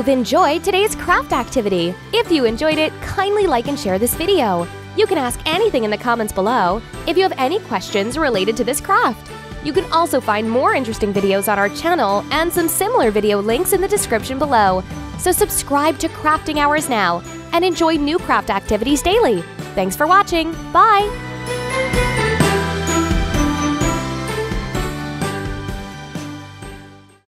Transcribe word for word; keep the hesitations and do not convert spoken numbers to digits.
you've enjoyed today's craft activity. If you enjoyed it, kindly like and share this video. You can ask anything in the comments below if you have any questions related to this craft. You can also find more interesting videos on our channel and some similar video links in the description below. So subscribe to Crafting Hours now and enjoy new craft activities daily. Thanks for watching. Bye!